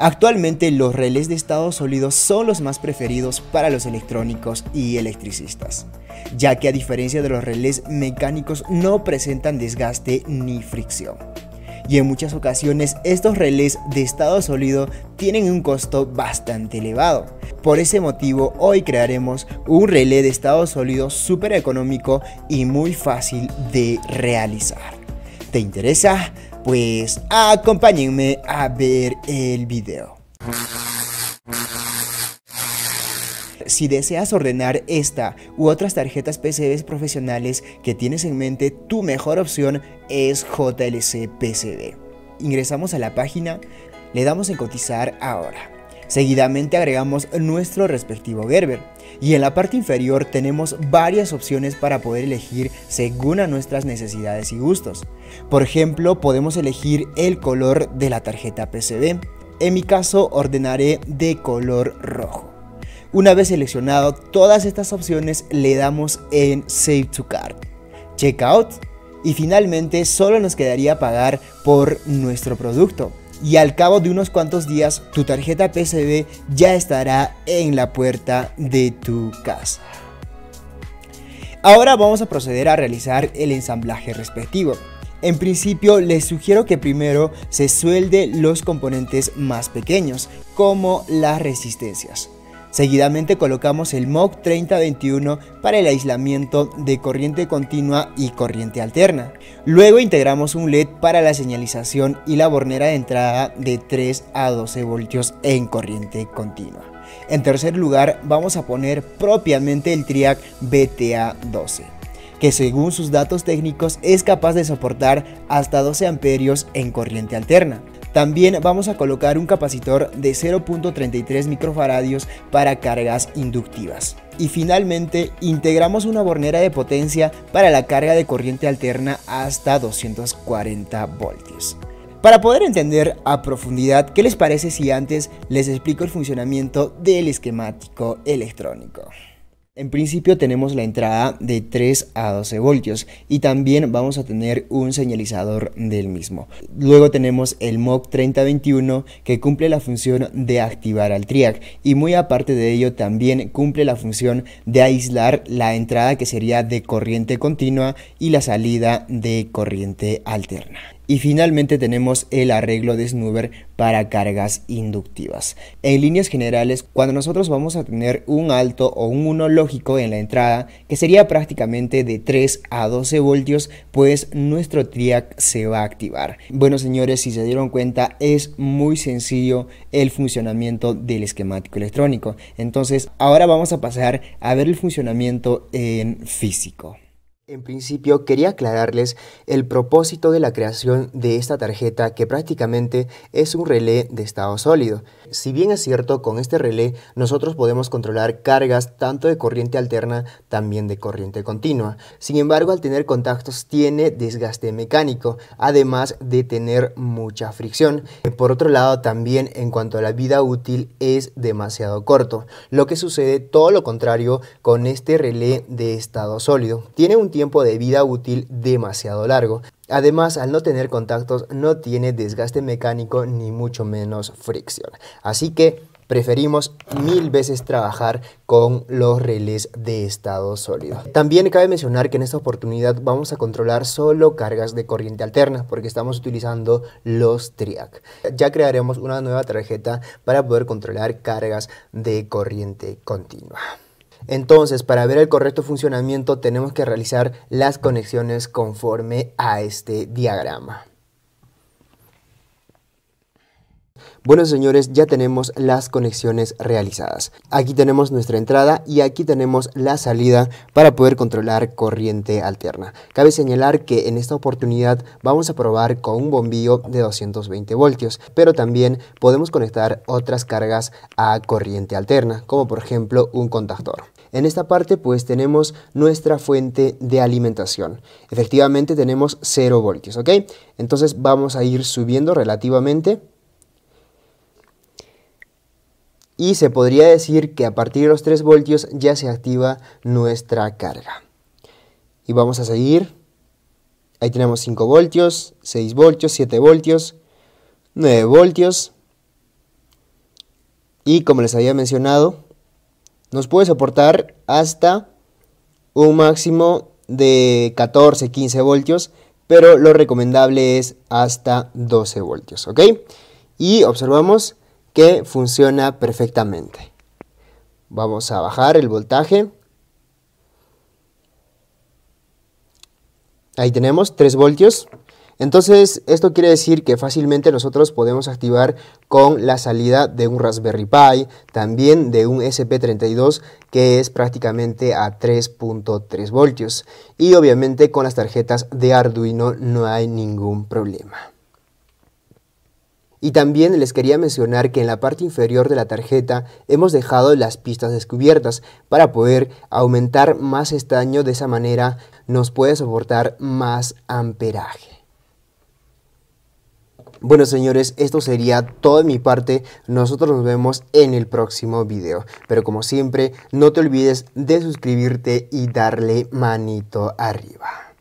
Actualmente los relés de estado sólido son los más preferidos para los electrónicos y electricistas, ya que a diferencia de los relés mecánicos no presentan desgaste ni fricción. Y en muchas ocasiones estos relés de estado sólido tienen un costo bastante elevado. Por ese motivo hoy crearemos un relé de estado sólido súper económico y muy fácil de realizar. ¿Te interesa? Pues acompáñenme a ver el video. Si deseas ordenar esta u otras tarjetas PCB profesionales que tienes en mente, tu mejor opción es JLC PCB. Ingresamos a la página, le damos en cotizar ahora. Seguidamente agregamos nuestro respectivo Gerber y en la parte inferior tenemos varias opciones para poder elegir según a nuestras necesidades y gustos. Por ejemplo, podemos elegir el color de la tarjeta PCB. En mi caso ordenaré de color rojo. Una vez seleccionado todas estas opciones, le damos en Save to Cart, Checkout y finalmente solo nos quedaría pagar por nuestro producto. Y al cabo de unos cuantos días tu tarjeta PCB ya estará en la puerta de tu casa. Ahora vamos a proceder a realizar el ensamblaje respectivo. En principio les sugiero que primero se suelde los componentes más pequeños, como las resistencias. Seguidamente colocamos el MOC 3021 para el aislamiento de corriente continua y corriente alterna. Luego integramos un LED para la señalización y la bornera de entrada de 3 a 12 voltios en corriente continua. En tercer lugar vamos a poner propiamente el TRIAC BTA12, que según sus datos técnicos es capaz de soportar hasta 12 amperios en corriente alterna. También vamos a colocar un capacitor de 0.33 microfaradios para cargas inductivas. Y finalmente integramos una bornera de potencia para la carga de corriente alterna hasta 240 voltios. Para poder entender a profundidad, ¿qué les parece si antes les explico el funcionamiento del esquemático electrónico? En principio tenemos la entrada de 3 a 12 voltios y también vamos a tener un señalizador del mismo. Luego tenemos el MOC 3021 que cumple la función de activar al TRIAC y muy aparte de ello también cumple la función de aislar la entrada que sería de corriente continua y la salida de corriente alterna. Y finalmente tenemos el arreglo de snoober para cargas inductivas. En líneas generales, cuando nosotros vamos a tener un alto o un 1 lógico en la entrada, que sería prácticamente de 3 a 12 voltios, pues nuestro TRIAC se va a activar. Bueno señores, si se dieron cuenta, es muy sencillo el funcionamiento del esquemático electrónico. Entonces, ahora vamos a pasar a ver el funcionamiento en físico. En principio quería aclararles el propósito de la creación de esta tarjeta, que prácticamente es un relé de estado sólido. Si bien es cierto, con este relé nosotros podemos controlar cargas tanto de corriente alterna, también de corriente continua. Sin embargo, al tener contactos tiene desgaste mecánico, además de tener mucha fricción. Por otro lado, también en cuanto a la vida útil es demasiado corto. Lo que sucede todo lo contrario con este relé de estado sólido. Tiene un tiempo de vida útil demasiado largo. Además, al no tener contactos, no tiene desgaste mecánico ni mucho menos fricción. Así que preferimos 1000 veces trabajar con los relés de estado sólido. También cabe mencionar que en esta oportunidad vamos a controlar solo cargas de corriente alterna porque estamos utilizando los TRIAC. Ya crearemos una nueva tarjeta para poder controlar cargas de corriente continua. Entonces, para ver el correcto funcionamiento tenemos que realizar las conexiones conforme a este diagrama. Bueno señores, ya tenemos las conexiones realizadas. Aquí tenemos nuestra entrada y aquí tenemos la salida para poder controlar corriente alterna. Cabe señalar que en esta oportunidad vamos a probar con un bombillo de 220 voltios, pero también podemos conectar otras cargas a corriente alterna, como por ejemplo un contactor. En esta parte pues tenemos nuestra fuente de alimentación. Efectivamente tenemos 0 voltios, ¿ok? Entonces vamos a ir subiendo relativamente. Y se podría decir que a partir de los 3 voltios ya se activa nuestra carga. Y vamos a seguir. Ahí tenemos 5 voltios, 6 voltios, 7 voltios, 9 voltios, y como les había mencionado, nos puede soportar hasta un máximo de 14-15 voltios, pero lo recomendable es hasta 12 voltios, ¿ok? Y observamos que funciona perfectamente. Vamos a bajar el voltaje. Ahí tenemos 3 voltios. Entonces esto quiere decir que fácilmente nosotros podemos activar con la salida de un Raspberry Pi, también de un SP32 que es prácticamente a 3.3 voltios. Y obviamente con las tarjetas de Arduino no hay ningún problema. Y también les quería mencionar que en la parte inferior de la tarjeta hemos dejado las pistas descubiertas para poder aumentar más estaño. De esa manera nos puede soportar más amperaje. Bueno señores, esto sería todo de mi parte. Nosotros nos vemos en el próximo video. Pero como siempre, no te olvides de suscribirte y darle manito arriba.